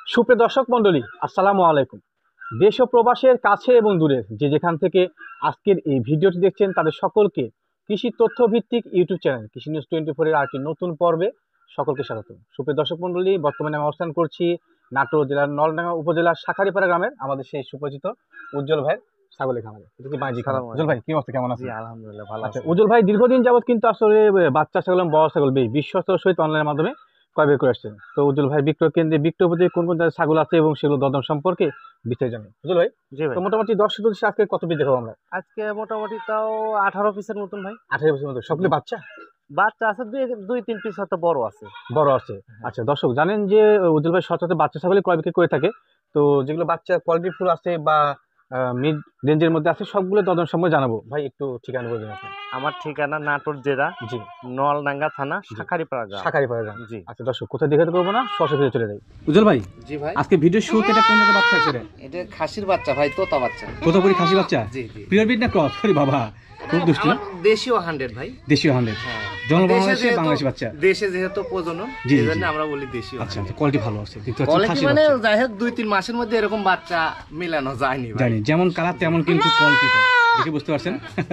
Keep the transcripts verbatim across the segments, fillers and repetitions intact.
সুপ্রিয় দর্শক মণ্ডলী, আসসালামু আলাইকুম। দেশ ও প্রবাসের কাছে এবং দূরে যে যেখান থেকে আজকের এই ভিডিওটি দেখছেন তাদের সকলকে কৃষি তথ্য ভিত্তিক YouTube channel Krishi news twenty four এর আরেকটি নতুন পর্বে সকলকে স্বাগত। সুপ্রিয় দর্শক মণ্ডলী, বর্তমানে আমি অবস্থান করছি নাটোর জেলার নলডাঙ্গা উপজেলার শাখারিপাড়া গ্রামের আমাদের সেই সুপরিচিত উজ্জ্বল ভাইয়ের ছাগলের খামারে। উজ্জ্বল ভাই, কি অবস্থা, কেমন আছেন? আলহামদুলিল্লাহ ভালো আছি। উজ্জ্বল ভাই দীর্ঘদিন যাবত কিন্তু আসলে বাচ্চা ছাগল এবং বড় ছাগল বেশ বিশ্বস্তর সহিত অনলাইনের মাধ্যমে ক্রয় বিক্রয় করে আসছেন। তো উজ্জ্বল ভাই বিক্রয় কেন্দ্রে বিক্রয় প্রতি কোন কোন ছাগল আছে এবং সেগুলো দরদাম সম্পর্কে বিস্তারিত জানেন। উজ্জ্বল ভাই, তো মোটামুটি দর্শক আজকে কত পিস দেখাবো আমরা? আজকে মোটামুটি তাও আঠারো পিসের মতন ভাই। আঠারো পিসের মতো সবগুলো বাচ্চা বাচ্চা আছে, দুই দুই তিন পিস হয়তো বড় আছে। বড় আছে। আচ্ছা দর্শক জানেন যে উজ্জ্বল ভাই সচরাচর বাচ্চা ছাগলে ক্রয় বিক্রয় করে থাকে। তো যেগুলো বাচ্চা কোয়ালিটি ফুল আছে বা মিড রেঞ্জের মধ্যে আছে সবগুলো দরদাম সম্পর্কে জানাবো। ভাই একটু ঠিকানা বলে দিন আপনি। আমার ঠিকানা নাটোর জেলা, জি, নলডাঙ্গা থানা, শাখারিপাড়া গ্রাম। শাখারিপাড়া গ্রাম, জি। আচ্ছা দর্শক কোথায় দেখাতে পারবো না, সরাসরি চলে যাই। উজ্জ্বল ভাই, জি ভাই, আজকে ভিডিও শুরুতে এটা কোন জাতের বাচ্চা আছে? এটা খাসির বাচ্চা ভাই, তোতা বাচ্চা। তোতাপুরি খাসি বাচ্চা? জি জি। পিওর ব্রিড না ক্রস? আরে বাবা, খুব দুষ্টু। দেশীয় হান্ড্রেড ভাই, দেশীয় হান্ড্রেড। হ্যাঁ, জন্ম বাংলাদেশে, বাংলাদেশি বাচ্চা। দেশে যেহেতু প্রজনন, এজন্য আমরা বলি দেশীয়। আচ্ছা, কোয়ালিটি ভালো আছে। কোয়ালিটি মানে যাই হোক দুই তিন মাসের মধ্যে এরকম বাচ্চা মেলানো যায়নি ভাই। জানি যেমন কালার তেমন কিন্তু কোয়ালিটি দেখে বুঝতে পারছেন।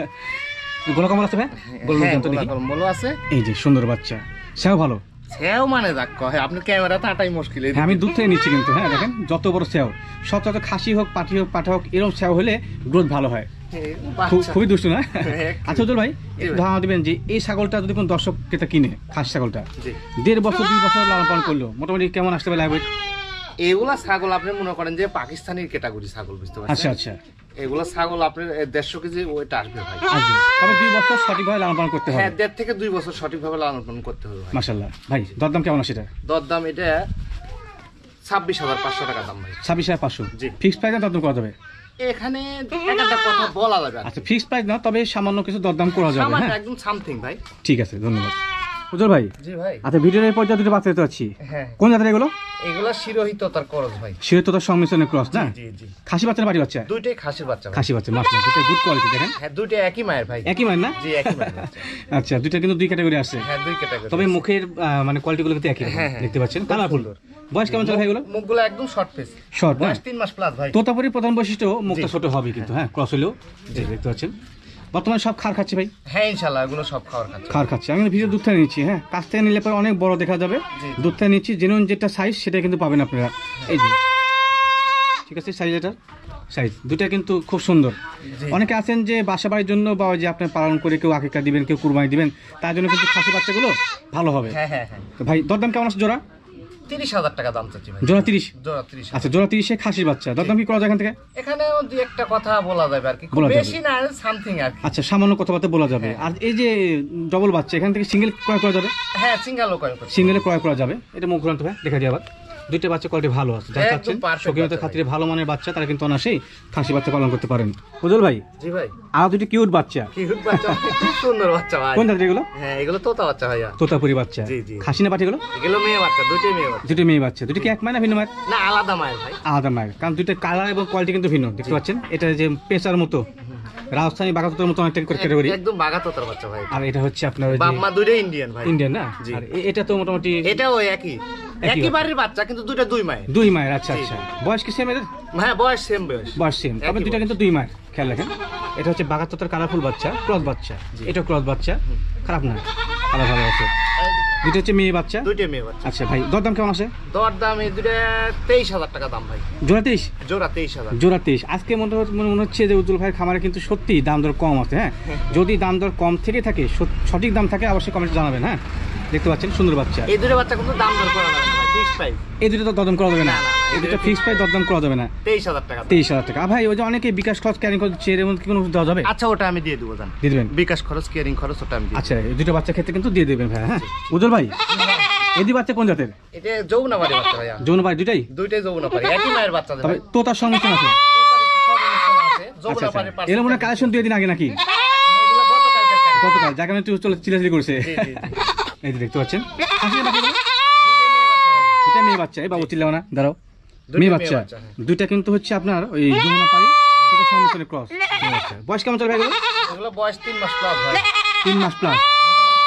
গোলা কমল আছে ভাই? গোলা কমল আছে। এই যে সুন্দর বাচ্চা, সেও ভালো। সেও মানে যাক কয় আপনি ক্যামেরাতে আটাই মুশকিল। হ্যাঁ, আমি দুধ থেকে নিচ্ছি কিন্তু। হ্যাঁ দেখেন যত বড় সেও, সচরাচর খাসি হোক পাঠি হোক পাঠা হোক এরকম সেও হলে গ্রোথ ভালো হয়। খুবই দুষ্টু না? আচ্ছা উজ্জ্বল ভাই, ধারণা দিবেন যে এই ছাগলটা যদি কোন দর্শক ক্রেতা কিনে, খাসি ছাগলটা দেড় বছর দুই বছর লালন পালন করলো মোটামুটি কেমন আসতে পারে লাগবে? এগুলা ছাগল আপনি মনে করেন যে পাকিস্তানের ক্যাটাগরি ছাগল, বুঝতে পারছেন? আচ্ছা আচ্ছা। এগুলা ছাগল আপনার দেড়শো কেজি ওইটা আসবে ভাই। আসবে, তবে দুই বছর সঠিকভাবে লালন পালন করতে হবে। হ্যাঁ, দেড় থেকে দুই বছর সঠিকভাবে লালন পালন করতে হবে ভাই। মাশাআল্লাহ। ভাই দরদাম কেমন আছে এটা? দরদাম এটা ছাব্বিশ হাজার পাঁচশো টাকা দাম ভাই। ছাব্বিশ হাজার পাঁচশো? জি। ফিক্সড প্রাইস না দরদাম করা যাবে? এখানে একটা কথা বলা যাবে। আচ্ছা ফিক্সড প্রাইস না, তবে সামান্য কিছু দরদাম করা যাবে। হ্যাঁ, একদম সামথিং ভাই। ঠিক আছে, ধন্যবাদ উজ্জ্বল ভাই। জি ভাই। আচ্ছা ভিডিওর এই পর্যায়ে দুটো বাচ্চা দেখতে পাচ্ছি। হ্যাঁ, কোন জাতের এগুলো? এগুলো শিরোহিত তার ক্রস ভাই। শিরোহিত তার সংমিশ্রণের ক্রস না? জি জি। খাসি বাচ্চা না পাটি বাচ্চা? দুইটাই খাসির বাচ্চা। খাসি বাচ্চা, মাশাআল্লাহ, দুটো গুড কোয়ালিটি দেখেন। হ্যাঁ, দুইটা একই মায়ের ভাই। একই মায়ের না? জি, একই মায়ের। আচ্ছা, দুইটা কিন্তু দুই ক্যাটাগরি আছে। হ্যাঁ, দুই ক্যাটাগরি। তবে মুখের মানে কোয়ালিটি গুলো কিন্তু একই দেখতে পাচ্ছেন, কালারফুল। বয়স কেমন চলে এগুলো? মুখগুলো একদম শর্ট ফেস। শর্ট, বয়স তিন মাস প্লাস ভাই। তোতাপুরি প্রধান বৈশিষ্ট্য মুখটা ছোট হবে কিন্তু। হ্যাঁ, ক্রস হলেও দেখতে পাচ্ছেন। বর্তমানে সব খার খাচ্ছে ভাই? হ্যাঁ ইনশাআল্লাহ, এগুলো সব খাওয়ার খাচ্ছে। খার খাচ্ছে। আমি ভিডিও দুধ থেকে নিচ্ছি। হ্যাঁ, কাছ থেকে নিলে পরে অনেক বড় দেখা যাবে। দুধ থেকে নিচ্ছি, জেনুইন যেটা সাইজ সেটা কিন্তু পাবেন আপনারা। এই যে ঠিক আছে, সাইজ এটা সাইজ দুটা কিন্তু খুব সুন্দর। অনেকে আছেন যে বাসা বাড়ির জন্য বা যে আপনি পালন করে কেউ আকিকা দিবেন, কেউ কুরবানি দিবেন, তার জন্য কিন্তু খাসি বাচ্চাগুলো ভালো হবে। হ্যাঁ হ্যাঁ হ্যাঁ। ভাই দরদাম কেমন আছে জোড়া? তিরিশ হাজার টাকা দাম চাচ্ছি ভাই। জোড়া তিরিশ? জোড়া তিরিশ। আচ্ছা, জোড়া তিরিশে খাসির বাচ্চা, দরদাম কি করা যায় এখান থেকে? এখানেও দুই একটা কথা বলা যাবে আর কি, বেশি না, সামথিং আর কি। আচ্ছা, সামান্য কথাবার্তা বলা যাবে। আর এই যে ডবল বাচ্চা, এখান থেকে সিঙ্গেল ক্রয় করা যাবে? হ্যাঁ, সিঙ্গেলও ক্রয় করা, সিঙ্গেলে ক্রয় করা যাবে। এটা মুখ ঘুরান্ত ভাই দেখা যায় আবার। দুইটা বাচ্চা কোয়ালিটি ভালো আছে, যারা চাচ্ছেন শৌখিনতার খাতিরে ভালো মানের বাচ্চা তারা কিন্তু অনায়াসেই খাসি বাচ্চা পালন করতে পারেন। উজ্জ্বল ভাই। জি ভাই। আর দুটি কিউট বাচ্চা। কিউট বাচ্চা, খুব সুন্দর বাচ্চা ভাই। কোন জাতের এগুলো? হ্যাঁ, এগুলো তোতা বাচ্চা ভাইয়া। তোতাপুরি বাচ্চা। জি জি। খাসি না পাটি এগুলো? এগুলো মেয়ে বাচ্চা, দুটোই মেয়ে বাচ্চা। দুটো মেয়ে বাচ্চা। দুটো কি এক মায়ের না ভিন্ন মায়ের? না, আলাদা মায়ের ভাই। আলাদা মায়ের, কারণ দুটো কালার এবং কোয়ালিটি কিন্তু ভিন্ন দেখতে পাচ্ছেন। এটা যে পেঁচার মতো, রাজস্থানী বাগাতোতার মতো অনেকটা ক্যাটাগরি। একদম বাগাতোতার বাচ্চা ভাই। আর এটা হচ্ছে আপনার বাপ মা দুটোই ইন্ডিয়ান ভাই। ইন্ডিয়ান না? আর এটা তো মোটামুটি এটাও একই একই বাড়ির বাচ্চা, কিন্তু দুটো দুই মায়ের। দুই মায়ের? আচ্ছা আচ্ছা। বয়স কি সেম এদের? হ্যাঁ, বয়স সেম। বয়স বয়স সেম, তবে দুটো কিন্তু দুই মায়ের। খেয়াল রাখেন, এটা হচ্ছে বাগাতোতার কালারফুল বাচ্চা, ক্রস বাচ্চা। এটা ক্রস বাচ্চা, খারাপ না, কালার ভালো আছে। দুটো হচ্ছে মেয়ে বাচ্চা। দুইটা মেয়ে বাচ্চা। আচ্ছা ভাই দরদাম কেমন আছে? দরদাম এই দুটো তেইশ হাজার টাকা দাম ভাই। জোড়া তেইশ? জোড়া তেইশ হাজার। জোড়া তেইশ। আজকে মনে মনে হচ্ছে যে উজ্জ্বল ভাইয়ের খামারে কিন্তু সত্যি দাম দর কম আছে। হ্যাঁ, যদি দাম দর কম থেকে থাকে, সঠিক দাম থাকে, অবশ্যই কমেন্টে জানাবেন। হ্যাঁ, দেখতে পাচ্ছেন সুন্দর বাচ্চা। এই দুটো বাচ্চা কিন্তু দাম দর করা যাবে না ভাই, ফিক্সড প্রাইস। এই দুটো তো দরদাম করা যাবে না? এই দুটো ফিক্সড প্রাইস, দরদাম করা যাবে না। তেইশ হাজার টাকা। তেইশ হাজার টাকা। ভাই ওই যে অনেকে বিকাশ খরচ ক্যারিং খরচ চেয়ারের মধ্যে কোনো দেওয়া যাবে? আচ্ছা, ওটা আমি দিয়ে দেবো, জান দিয়ে দেবেন? বিকাশ খরচ ক্যারিং খরচ ওটা আমি। আচ্ছা, এই দুটো বাচ্চা ক্ষেত্রে কিন্তু দিয়ে দেবেন ভাই। হ্যাঁ উজ্জ্বল ভাই, এই দুই বাচ্চা কোন জাতের? এটা যৌনাপাড়ি বাচ্চা ভাইয়া। যৌনাপাড়ি দুইটাই? দুইটাই যৌনাপাড়ি, একই মায়ের বাচ্চা। তবে তোতার সংমিশ্রণ আছে? এর মনে কালেকশন দুই দিন আগে নাকি? গতকাল জায়গা একটু চলে চিলাচিলি করছে। এই যে দেখতে পাচ্ছেন এটা মেয়ে বাচ্চা। এই বাবু চিল্লাও না, দাঁড়াও। মেয়ে বাচ্চা দুইটা কিন্তু হচ্ছে আপনার ওই যমুনাপাড়ি তোতার সংমিশ্রণের ক্রস। বয়স কেমন চলে ভাই এগুলো? এগুলো বয়স তিন মাস প্লাস ভাই। তিন মাস প্লাস?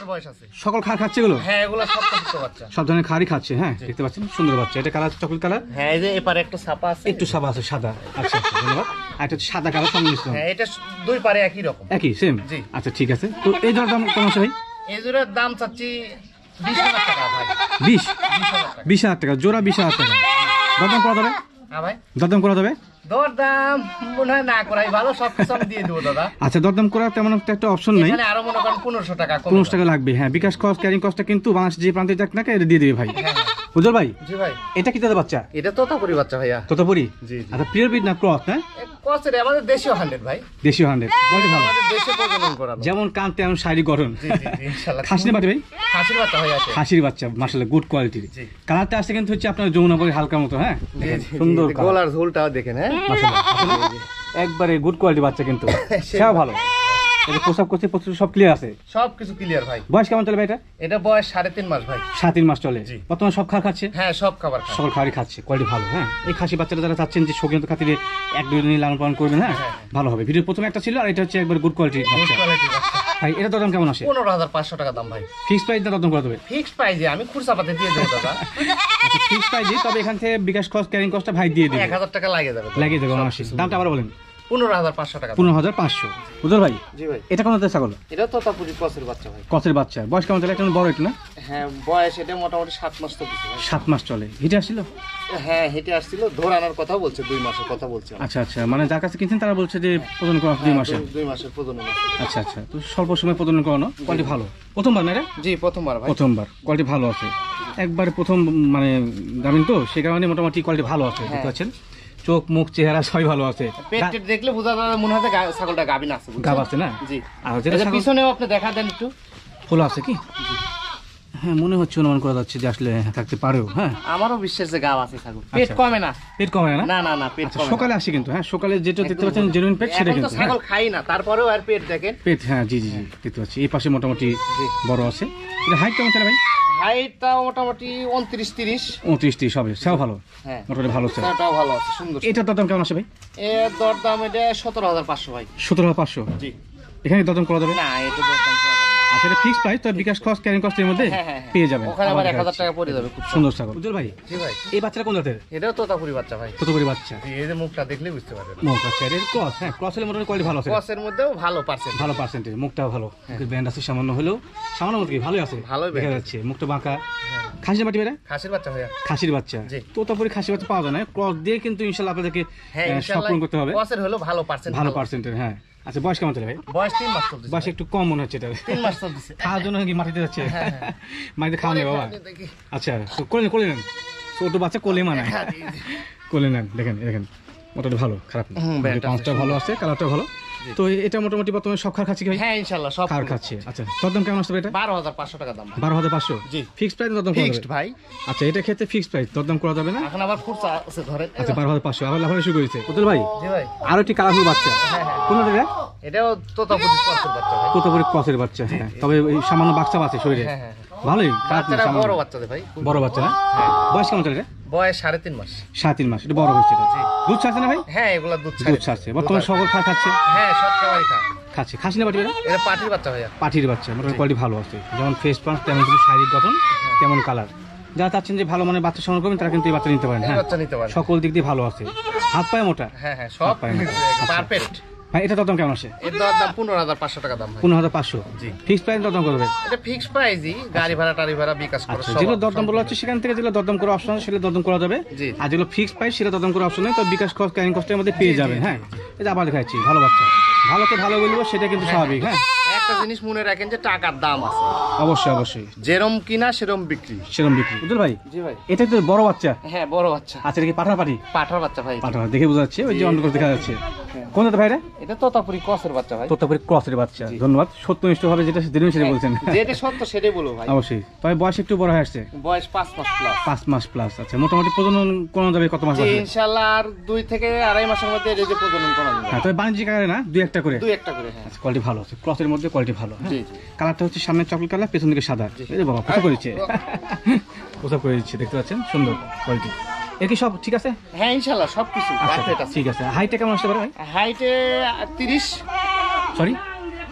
বয়স আছে। সকল খার খাচ্ছে এগুলো? হ্যাঁ এগুলো সব প্রযুক্ত বাচ্চা, সব ধরনের খারই খাচ্ছে। হ্যাঁ দেখতে পাচ্ছেন সুন্দর বাচ্চা। এটা কালার চকলেট কালার। হ্যাঁ এই যে এপারে একটু ছাপা আছে, একটু ছাপা আছে সাদা। আচ্ছা আচ্ছা ধন্যবাদ। আর এটা সাদা কালার সংমিশ্রণ। হ্যাঁ এটা দুই পারে একই রকম, একই সেম। জি আচ্ছা ঠিক আছে। তো এই জোড়ার দাম কেমন আছে ভাই? এই জোড়ার দাম চাচ্ছি বিশ হাজার টাকা ভাই। বিশ বিশ হাজার টাকা জোড়া, বিশ হাজার টাকা। দরদাম করা যাবে? হ্যাঁ ভাই দরদাম করা যাবে? দরদাম মনে হয় না করাই ভালো, সব কিছু আমি দিয়ে দেবো দাদা। আচ্ছা দরদাম করার তেমন একটা অপশন নেই, এখানে আরো মনে করেন পনেরোশো টাকা পনেরোশো টাকা লাগবে। হ্যাঁ বিকাশ কস্ট ক্যারিং কস্টটা কিন্তু বাংলাদেশ যে প্রান্তে যাক না এটা দিয়ে দেবে ভাই। উজ্জ্বল ভাই জি ভাই এটা কি দাদা বাচ্চা? এটা তোতাপুরি বাচ্চা ভাইয়া। তোতাপুরি? জি আচ্ছা পিওর ব্রিড না ক্রস? না ক্রসের, আমাদের দেশীয় হান্ড্রেড ভাই। দেশীয় হান্ড্রেড কোয়ালিটি ভালো, আমাদের দেশে প্রজনন করানো, যেমন কান তেমন শারীরিক গঠন। জি জি ইনশাআল্লাহ। খাসির বাচ্চা ভাই? খাসির বাচ্চা ভাই আছে। খাসির বাচ্চা মাশাআল্লাহ গুড কোয়ালিটির। কালারটা আসছে কিন্তু হচ্ছে আপনার যমুনাপুরি হালকা মতো। হ্যাঁ সুন্দর গলার ঝোলটাও দেখেন। হ্যাঁ মাশাআল্লাহ একবারে গুড কোয়ালিটি বাচ্চা কিন্তু সেও ভালো। এটা প্রসাব করছে, প্রস্তুতি সব ক্লিয়ার আছে, সবকিছু ক্লিয়ার ভাই। বয়স কেমন চলে ভাই এটা? এটা বয়স সাড়ে তিন মাস ভাই। সাড়ে তিন মাস চলে। বর্তমানে সব খাবার খাচ্ছে? হ্যাঁ সব খাবার খায়, সকল খাবারই খাচ্ছে, কোয়ালিটি ভালো। হ্যাঁ এই খাসি বাচ্চাটা যারা চাচ্ছেন যে শৌখিনত খাতিরে এক দুই দিন লালন পালন করবেন, হ্যাঁ ভালো হবে। ভিডিও প্রথমে একটা ছিল আর এটা হচ্ছে একবার গুড কোয়ালিটির বাচ্চা। ভাই এটা দাম কেমন আসে? পনেরো হাজার পাঁচশো টাকা দাম ভাই। ফিক্সড প্রাইস দাম করা দেবে? ফিক্সড প্রাইসে আমি খুরসা পাতে দিয়ে দেবো দাদা। আচ্ছা ফিক্সড প্রাইসে, তবে এখান থেকে বিকাশ কস্ট ক্যারিং কস্টটা ভাই দিয়ে দেবে। এক হাজার টাকা লাগে যাবে, লাগিয়ে দেবে মাসে। দামটা আবার বলেন। পনেরো হাজার পাঁচশো টাকা। পনেরো হাজার পাঁচশো। উজ্জ্বল ভাই জি ভাই এটা কোন জাতের ছাগল? এটা তোতাপুরি ক্রসের বাচ্চা ভাই। ক্রসের বাচ্চা। বয়স কেমন চলে? একটা বড় একটু না? হ্যাঁ বয়স এটা মোটামুটি সাত মাস তো কিছু। সাত মাস চলে। হিটে আসছিল? হ্যাঁ হেঁটে আসছিল, ধরানোর কথা বলছে, দুই মাসের কথা বলছে। আচ্ছা আচ্ছা মানে যার কাছে কিনছেন তারা বলছে যে প্রজনন করা দুই মাসের। দুই মাসের প্রজনন। আচ্ছা আচ্ছা তো স্বল্প সময় প্রজনন করানো, কোয়ালিটি ভালো। প্রথমবার না রে? জি প্রথমবার ভাই। প্রথমবার, কোয়ালিটি ভালো আছে একবারে প্রথম মানে গাভিন তো সে কারণে মোটামুটি কোয়ালিটি ভালো আছে। দেখতে পাচ্ছেন চোখ মুখ চেহারা সবই ভালো আছে। পেট টেট দেখলে বোঝা যায় মনে হয় ছাগলটা গাভিন আছে। গাভ আছে না? জি। আর যেটা পিছনেও আপনি দেখা দেন একটু, ফুল আছে কি? হ্যাঁ মনে হচ্ছে, অনুমান করা যাচ্ছে যে আসলে থাকতে পারেও। হ্যাঁ আমারও বিশ্বাস যে গাভ আছে ছাগল। পেট কমে না? পেট কমে না? না না না পেট কমে। সকালে আসে কিন্তু, হ্যাঁ সকালে যেটা দেখতে পাচ্ছেন জেনুইন পেট সেটা কিন্তু। ছাগল খাই না তারপরেও আর পেট দেখেন পেট। হ্যাঁ জি জি জি দেখতে পাচ্ছি এই পাশে মোটামুটি বড় আছে। এটা হাইট কেমন চলে ভাই? হাইটটা মোটামুটি উনত্রিশ তিরিশ। উনত্রিশ তিরিশ হবে, সেও ভালো। হ্যাঁ মোটামুটি ভালো আছে, সেটাও ভালো আছে সুন্দর। এটার দাম কেমন আসে ভাই? এর দরদাম এটা সতেরো হাজার পাঁচশো ভাই। সতেরো হাজার পাঁচশো? জি। এখানে দাম করা যাবে না? এটা দরদাম করা যাবে না। আচ্ছা এটা ফিক্সড প্রাইস, তো বিকাশ কস্ট ক্যারিং কস্টের মধ্যে পেয়ে যাবেন। ওখানে আবার এক হাজার টাকা পড়ে যাবে। খুব সুন্দর ছাগল। উজ্জ্বল ভাই জি ভাই এই বাচ্চাটা কোন জাতের? এটাও তোতাপুরি বাচ্চা ভাই। তোতাপুরি বাচ্চা। এই যে মুখটা দেখলে বুঝতে পারবেন। মুখ আছে এর ক্রস। হ্যাঁ ক্রসের মোটামুটি কোয়ালিটি ভালো আছে। ক্রসের মধ্যেও ভালো পার্সেন্ট, ভালো পার্সেন্টেজ। মুখটাও ভালো, মুখের ব্যান্ড আছে সামান্য হলেও, সামান্য মতো কি ভালোই আছে, ভালোই দেখা যাচ্ছে। মুখটা বাঁকা। খাসির বাটি বেড়া? খাসির বাচ্চা ভাইয়া। খাসির বাচ্চা। তোতাপুরি খাসির বাচ্চা পাওয়া যায় না, ক্রস দিয়ে কিন্তু ইনশাআল্লাহ আপনাদেরকে সম্পূর্ণ করতে হবে। ক্রসের হলো ভালো পার্সেন্ট, ভালো পার্সেন্টেজ। হ্যাঁ আচ্ছা বয়স কেমন চলে ভাই? বয়স তিন মাস চলছে। বয়স একটু কম মনে হচ্ছে এটা। তিন মাস চলছে। খাওয়ার জন্য কি মাটিতে যাচ্ছে? মাটিতে খাওয়া নেই বাবা। আচ্ছা তো কোলে কোলে নেন, ছোট বাচ্চা কোলে মানায়। কোলে নেন। দেখেন দেখেন মোটামুটি ভালো, খারাপ না। পাঁচটা ভালো আছে, কালারটা ভালো। তো এটা মোটামুটি বর্তমানে সব খার খাচ্ছে কি ভাই? হ্যাঁ ইনশাআল্লাহ সব খার খাচ্ছে। আচ্ছা দরদাম কেমন আসবে এটা? বারো হাজার পাঁচশো টাকা দাম। বারো হাজার পাঁচশো? জি। ফিক্সড প্রাইস দরদাম করা যাবে? ফিক্সড ভাই। আচ্ছা এটা ক্ষেত্রে ফিক্সড প্রাইস, দরদাম করা যাবে না? এখন আবার খুরসা আছে ধরে। আচ্ছা বারো হাজার পাঁচশো আবার লাফানো শুরু করেছে। উজ্জ্বল ভাই জি ভাই আরো একটি কালারফুল বাচ্চা। হ্যাঁ হ্যাঁ কোন এটা? এটাও তোতাপুরি ক্রসের বাচ্চা ভাই। তোতাপুরি ক্রসের বাচ্চা। হ্যাঁ তবে এই সামান্য বাচ্চা আছে শরীরে। হ্যাঁ হ্যাঁ ভালোই খারাপ না। বড় বাচ্চা ভাই, বড় বাচ্চা না? বয়স কেমন চলে? বয়স সাড়ে তিন মাস। সাড়ে তিন মাস। এটা বড় হয়েছে। দুধ ছাড়ছে না ভাই? হ্যাঁ এগুলা দুধ দুধ ছাড়ছে। বর্তমানে সকল খার খাচ্ছে? হ্যাঁ সব খাবারই খা খাচ্ছে। খাসি না পাটি বেড়া? এটা পাটির বাচ্চা ভাইয়া। পাটির বাচ্চা। মোটামুটি কোয়ালিটি ভালো আছে, যেমন ফেস পাঁচ তেমন কিন্তু শারীরিক গঠন তেমন কালার। যারা চাচ্ছেন যে ভালো মানে বাচ্চা সংগ্রহ করবেন তারা কিন্তু এই বাচ্চা নিতে পারেন। হ্যাঁ বাচ্চা নিতে পারেন, সকল দিক দিয়ে ভালো আছে। হাত পায়ে মোটা? হ্যাঁ হ্যাঁ সব পারফেক্ট ভাই। এটা দাম কেমন আসে? এর দাম পনেরো হাজার পাঁচশো টাকা দাম। পনেরো হাজার পাঁচশো? জি। ফিক্সড প্রাইস দরদাম করবে? এটা ফিক্সড প্রাইসই, গাড়ি ভাড়া টাড়ি ভাড়া বিকাশ করে সব। যেগুলো দরদাম বলা হচ্ছে সেখান থেকে যেগুলো দরদাম করার অপশন আছে সেগুলো দরদাম করা যাবে। আর যেগুলো ফিক্সড প্রাইস সেটা দরদাম করার অপশন নেই, তো বিকাশ কস্ট ক্যারিং কস্টের মধ্যে পেয়ে যাবেন। হ্যাঁ এটা আবার দেখাচ্ছি ভালো বাচ্চা। ভালোকে ভালো বলবো সেটা কিন্তু স্বাভাবিক। হ্যাঁ একটা জিনিস মনে রাখেন যে টাকার দাম আছে। অবশ্যই অবশ্যই, যেরম কিনা সেরম বিক্রি, সেরম বিক্রি। বুঝল ভাই? জি ভাই। এটা তো বড় বাচ্চা? হ্যাঁ বড় বাচ্চা। আচ্ছা এটা কি পাঠার পাটি? পাঠার বাচ্চা ভাই। পাঠার দেখে বোঝা যাচ্ছে, ওই যে অন্য দেখা যাচ্ছে। কোন জাতের ভাই রে? এটা তোতাপুরি ক্রসের বাচ্চা ভাই। তোতাপুরি ক্রসের বাচ্চা। ধন্যবাদ। সত্যনিষ্ঠ ভাবে যেটা দিলেন সেটা বলছেন। যেটা সত্য সেটাই বলবো ভাই। অবশ্যই। তবে বয়স একটু বড় হয়ে আসছে? বয়স পাঁচ মাস প্লাস। পাঁচ মাস প্লাস। আচ্ছা মোটামুটি প্রজনন কোন যাবে কত মাস? ইনশাআল্লাহ আর দুই থেকে আড়াই মাসের মধ্যে এই যে প্রজনন করা যাবে। হ্যাঁ তবে বাণিজ্যিক আকারে না, দুই একটা করে? দুই একটা করে। হ্যাঁ কোয়ালিটি ভালো আছে, ক্রসের মধ্যে কোয়ালিটি ভালো। জি জি। কালারটা হচ্ছে সামনে চকলেট কালার, পেছন দিকে সাদা। এই যে বাবা প্রসাব করেছে, প্রসাব করে দিচ্ছে। দেখতে পাচ্ছেন সুন্দর কোয়ালিটি। এর কি সব ঠিক আছে? হ্যাঁ ইনশাআল্লাহ সবকিছু পারফেক্ট আছে। ঠিক আছে। হাইটটা কেমন আসতে পারে ভাই? হাইটে তিরিশ। সরি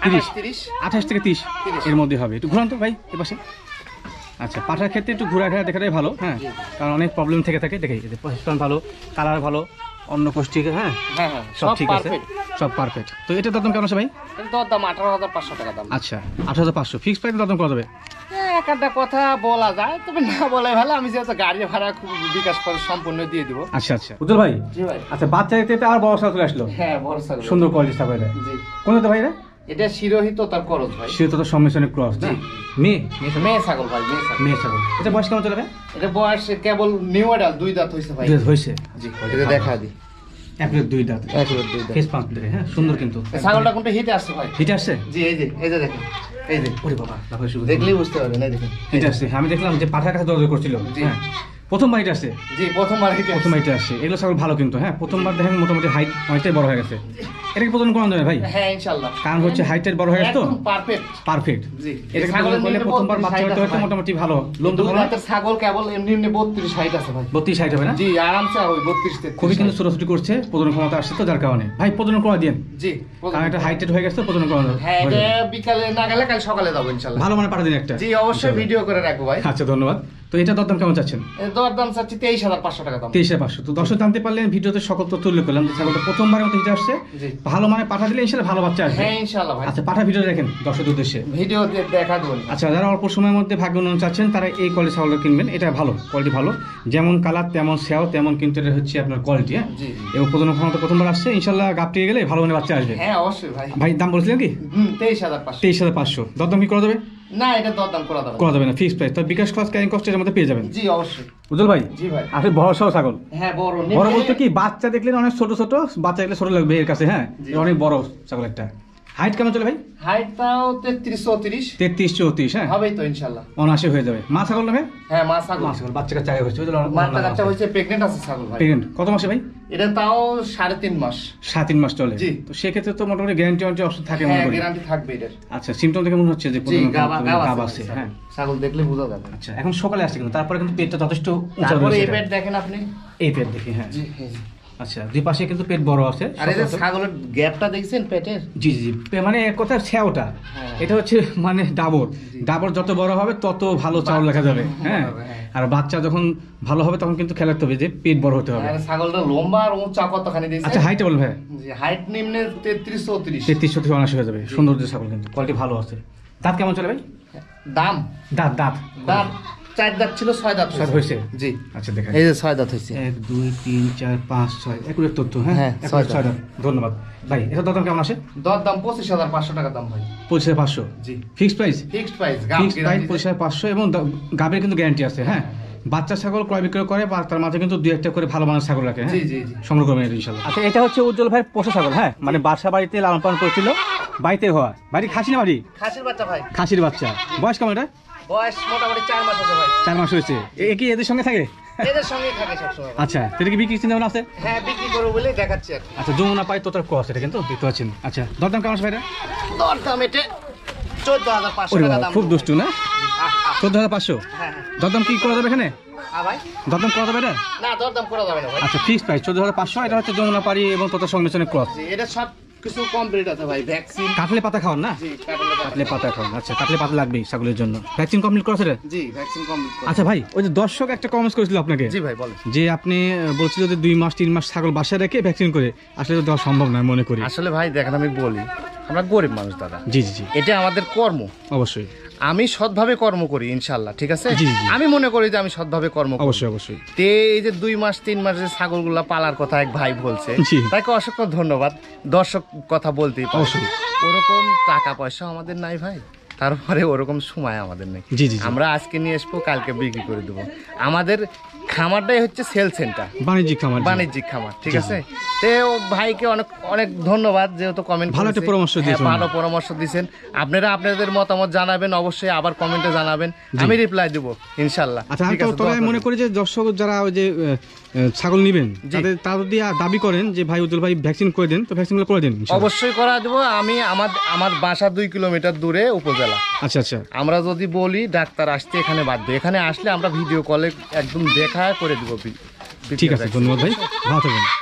তিরিশ তিরিশ আঠাশ থেকে তিরিশ এর মধ্যে হবে। একটু ঘুরান তো ভাই এ পাশে। আচ্ছা, পাঠার ক্ষেত্রে একটু ঘোরা ঘেরা দেখাটাই ভালো, হ্যাঁ, কারণ অনেক প্রবলেম থেকে থাকে। দেখে পজিশন ভালো, কালার ভালো, অন্য কোষ্ঠী, হ্যাঁ হ্যাঁ হ্যাঁ সব ঠিক আছে, সব পারফেক্ট। তো এটা দরদাম কেমন আছে ভাই? এর দাম আঠারো হাজার পাঁচশো টাকা দাম। আচ্ছা, আঠারো হাজার পাঁচশো ফিক্স প্রাইস দরদাম করা যাবে? এক একটা কথা বলা যায়, তবে না বলাই ভালো। আমি যেহেতু গাড়ি ভাড়া খুব বিকাশ করে সম্পূর্ণ দিয়ে দিব। আচ্ছা আচ্ছা উজ্জ্বল ভাই। জি ভাই। আচ্ছা, বাচ্চা এতে আর বড় ছাগল চলে আসলো। হ্যাঁ, বড় ছাগল, সুন্দর কোয়ালিটি ছাগল এটা। জি। কোন তো ভাই এটা? এটা শিরোহিত তার করজ ভাই। শিরোহিত তো সম্মিশ্রণের ক্রস না? মেয়ে মেয়ে ছাগল ভাই, মেয়ে ছাগল। মেয়ে ছাগল। এটা বয়স কেমন চলে? এটা বয়স কেবল নিউ অ্যাডাল্ট, দুই দাঁত হইছে ভাই। হইছে? জি, এটা দেখা দি। একবার দুই দাঁত, একবার দুই দাঁত। ফেস পাঁচ দিকে, হ্যাঁ সুন্দর কিন্তু। ছাগলটা কোনটা হিটে আসছে ভাই? হিটে আসছে? জি, এই যে এই যে দেখেন, এই যে। ওরে বাবা, লাফাই শুরু। দেখলেই বুঝতে পারবেন, এই দেখেন হিটে আসছে। আমি দেখলাম যে পাঠার কাছে দরজা করছিল, হ্যাঁ প্রথমবার হিটে আসছে। জি, প্রথমবার হিটে প্রথমবার হিটে আসছে। এগুলো ছাগল ভালো কিন্তু, হ্যাঁ প্রথমবার দেখেন মোটামুটি হাইট অনেকটাই বড় হয়ে গেছে। এটা কি প্রজনন করানো যাবে ভাই? হ্যাঁ ইনশাআল্লাহ, কারণ হচ্ছে হাইটের বড় হয়ে গেছে তো, একদম পারফেক্ট পারফেক্ট। জি, এটা ছাগল করলে প্রথমবার বাচ্চা হতে হতে মোটামুটি ভালো লোম তো ভালো। ছাগল কেবল এমনি এমনি বত্রিশ হাইট আছে ভাই। বত্রিশ হাইট হবে না? জি, আরামসে হবে বত্রিশ তেত্রিশ। খুবই কিন্তু ছোটাছুটি করছে, প্রজনন ক্ষমতা আসছে তো, যার কারণে ভাই প্রজনন করা দিন। জি, কারণ এটা হাইটেড হয়ে গেছে, প্রজনন করা যাবে। হ্যাঁ, এটা বিকালে না গেলে কাল সকালে যাবো ইনশাআল্লাহ। ভালো মানে পাঠা দিন একটা। জি, অবশ্যই ভিডিও করে রাখবো ভাই। আচ্ছা, ধন্যবাদ। তো এটা দরদাম কেমন চাচ্ছেন? এর দরদাম চাচ্ছি তেইশ হাজার পাঁচশো টাকা দাম। তেইশ হাজার পাঁচশো। তো দর্শক জানতে পারলেন, ভিডিওতে সকল তথ্য উল্লেখ করলাম যে ছাগলটা প্রথমবারের মতো হিটে আসছে। জি। ভালো মানে পাঠা দিলে ইনশাআল্লাহ ভালো বাচ্চা আসবে। হ্যাঁ ইনশাআল্লাহ ভাই। আচ্ছা, পাঠা ভিডিও দেখেন দর্শকদের উদ্দেশ্যে। ভিডিও দেখা দেবো। আচ্ছা, যারা অল্প সময়ের মধ্যে ভাগ্য উন্নয়ন চাচ্ছেন তারা এই কোয়ালিটি ছাগলটা কিনবেন। এটা ভালো কোয়ালিটি, ভালো যেমন কালার তেমন সেও তেমন, কিন্তু এটা হচ্ছে আপনার কোয়ালিটি। হ্যাঁ, জি। এবং প্রজনন ক্ষমতা প্রথমবার আসছে, ইনশাআল্লাহ গাপটিয়ে গেলে ভালো মানে বাচ্চা আসবে। হ্যাঁ অবশ্যই ভাই। ভাই দাম বলছিলেন কি? হুম, তেইশ হাজার পাঁচশো। তেইশ হাজার পাঁচশো। দরদাম কি করা যাবে? না, এটা দরদাম করা যাবে না। করা যাবে না, ফিক্স প্রাইস। তো বিকাশ খরচ ক্যারিং কস্টের মধ্যে পেয়ে যাবেন। জি অবশ্যই। উজ্জ্বল ভাই। জি ভাই। আসলে বড় সহ ছাগল। হ্যাঁ, বড় বড় বলতে কি, বাচ্চা দেখলে অনেক ছোট ছোট, বাচ্চা দেখলে ছোট লাগবে এর কাছে। হ্যাঁ, অনেক বড় ছাগল একটা। হাইট কেমন চলে ভাই? হাইটটাও তেত্রিশ চৌত্রিশ। তেত্রিশ চৌত্রিশ, হ্যাঁ হবেই তো ইনশাআল্লাহ। অনাশি হয়ে যাবে। মা ছাগল নেবে? হ্যাঁ, মা ছাগল। মা ছাগল বাচ্চা কাচ্চা আগে হয়েছে। মাটা কাচ্চা হয়েছে, প্রেগনেন্ট আছে ছাগল ভাই। প্রেগনেন্ট কত মাসে ভাই? এটা তাও সাড়ে তিন মাস। সাড়ে তিন মাস চলে। জি। তো সেক্ষেত্রে তো মোটামুটি গ্যারান্টি ওয়ারেন্টি অবস্থা থাকে মনে হ্যাঁ, করি। গ্যারান্টি থাকবে এটার। আচ্ছা, সিমটম দেখে মনে হচ্ছে যে জি, প্রজনন গাবা গাবা গাব আছে। আছে। হ্যাঁ, ছাগল দেখলে বোঝা যাবে। আচ্ছা এখন সকালে আসছে কিন্তু, তারপরে কিন্তু পেটটা যথেষ্ট উঁচা তারপরে রয়েছে এই এটা। পেট দেখেন আপনি। এই পেট দেখি, হ্যাঁ। জি, জি। আচ্ছা, দুই পাশে কিন্তু পেট বড় আছে। আর এই যে ছাগলের গ্যাপটা দেখছেন পেটের? জি জি জি, পে- মানে এক কথা ছ্যাওটা, হ্যাঁ। এটা হচ্ছে মানে ডাবর। ডাবর যত বড় হবে তত ভালো চাউল দেখা যাবে। হ্যাঁ, আর বাচ্চা যখন ভালো হবে তখন কিন্তু খেলাতে হবে যে পেট বড় হতে হবে। আর ছাগলটা লম্বা আর উঁচা কতখানি দিয়েছে? আচ্ছা, হাইটে বলবে? জি, হাইট নিম্নে তেত্রিশ চৌত্রিশ। তেত্রিশ চৌত্রিশ অনাশি হয়ে যাবে। সুন্দর যে ছাগল, কিন্তু কোয়ালিটি ভালো আছে। দাঁত কেমন চলে ভাই? দাম? দাঁত দাঁত দাঁত চার দাঁত ছিল, ছয় দাঁত ছয় হয়েছে? জি। আচ্ছা দেখেন, এই যে ছয় দাঁত হয়েছে। এক দুই তিন চার পাঁচ ছয়, একুরের তথ্য। হ্যাঁ, হ্যাঁ, একুরের ছয় ছয় দাঁত। ধন্যবাদ ভাই। এটা দাম কেমন আসে? দর দাম পঁচিশ হাজার পাঁচশো টাকা দাম ভাই। পঁচিশ হাজার পাঁচশো। জি। Fixed price? Fixed price. Fixed price পঁচিশ হাজার পাঁচশো। এবং গাবের কিন্তু গ্যারান্টি আছে। হ্যাঁ, বাচ্চা ছাগল ক্রয় বিক্রয় করে, বা তার মাঝে কিন্তু দুই একটা করে ভালো মানের ছাগল রাখে। জি জি জি। সংগ্রহ করবেন এটা ইনশাআল্লাহ। আচ্ছা, এটা হচ্ছে উজ্জ্বল ভাইয়ের পোষা ছাগল। হ্যাঁ, মানে বাসা বাড়িতে লালন পালন করেছিল, বাড়িতে হওয়া। বাড়ি খাসি না বাড়ি? খাসির বাচ্চা ভাই। খাসির বাচ্চা। বয়স কেমন এটা? বয়স মোটামুটি চার মাস আছে ভাই। চার মাস হয়েছে। এ কি এদের সঙ্গে থাকে? এদের সঙ্গে থাকে সবসময়। আচ্ছা, সেটা কি বিক্রি চিন্তা ভাবনা আছে? হ্যাঁ, বিক্রি করবো বলে দেখাচ্ছি আর কি। আচ্ছা, যমুনা পাই তো তার ক্রস, এটা কিন্তু দেখতে পাচ্ছেন। আচ্ছা, দরদাম কেমন আছে ভাইরা? দর দাম এটা চোদ্দ হাজার পাঁচশো ওরে টাকা বাবা, দাম। খুব দুষ্টু না? চোদ্দ হাজার পাঁচশো। হ্যাঁ হ্যাঁ। দরদাম কি করা যাবে এখানে? হ্যাঁ ভাই। দরদাম করা যাবে এটা? না, দর দাম করা যাবে না ভাই। আচ্ছা, ফিক্সড প্রাইস চোদ্দ হাজার পাঁচশো। এটা হচ্ছে যমুনা পাড়ি এবং তোতার সংমিশ্রণের ক্রস। জি, এটা সব কিছু কমপ্লিট আছে ভাই। ভ্যাকসিন। কাটলে পাতা খাওয়ান না? জি, কাটলে পাতা। কাটলে পাতা খাওয়ান। আচ্ছা, কাটলে পাতা লাগবেই ছাগলের জন্য। ভ্যাকসিন কমপ্লিট করা সেটা? জি, ভ্যাকসিন কমপ্লিট। আচ্ছা ভাই, ওই যে দর্শক একটা কমেন্টস করেছিল আপনাকে। জি ভাই, বলেন। যে আপনি বলছিল যে দুই মাস তিন মাস ছাগল বাসায় রেখে ভ্যাকসিন করে, আসলে তো দেওয়া সম্ভব নয় মনে করি। আসলে ভাই দেখেন, আমি বলি আমরা গরিব মানুষ দাদা। জি জি জি, এটা আমাদের কর্ম। অবশ্যই। আমি সৎভাবে কর্ম করি ইনশাল্লাহ, ঠিক আছে? জি, জি। আমি মনে করি যে আমি সৎভাবে কর্ম করি। অবশ্যই অবশ্যই। তে এই যে দুই মাস তিন মাস যে ছাগলগুলা পালার কথা এক ভাই বলছে, জি। তাকে অসংখ্য ধন্যবাদ। দর্শক কথা বলতেই পারে। অবশ্যই। ওরকম টাকা পয়সা আমাদের নাই ভাই, তারপরে ওরকম সময় আমাদের নেই। জি জি জি। আমরা আজকে নিয়ে আসবো, কালকে বিক্রি করে দেবো। আমাদের খামারটাই হচ্ছে সেল সেন্টার, বাণিজ্যিক খামার। জি। বাণিজ্যিক খামার, ঠিক আছে? তে ও ভাইকে অনেক অনেক ধন্যবাদ, যেহেতু কমেন্ট ভালো একটা পরামর্শ দিয়েছেন। ভালো পরামর্শ দিয়েছেন। আপনারা আপনাদের মতামত জানাবেন, অবশ্যই আবার কমেন্টে জানাবেন, আমি রিপ্লাই দেবো ইনশাল্লাহ। আচ্ছা, আমি ঠিক তো আছে, তবে দোয়া মনে করবেন। করি যে দর্শক যারা ওই যে আহ, আহ, ছাগল নেবেন, তাদের তারা যদি দাবি করেন যে ভাই উজ্জ্বল ভাই ভ্যাকসিন করে দেন, তো ভ্যাকসিনগুলো করে দেন ইনশাআল্লাহ। অবশ্যই করা দেবো। আমি আমার আমার বাসা দুই কিলোমিটার দূরে উপজেলা। আচ্ছা আচ্ছা, আমরা যদি বলি ডাক্তার আসতে এখানে বাধ্য, এখানে আসলে আমরা ভিডিও কলে একদম দেখা করে দেবো। ঠিক আছে, ধন্যবাদ ভাই, ভালো থাকবেন।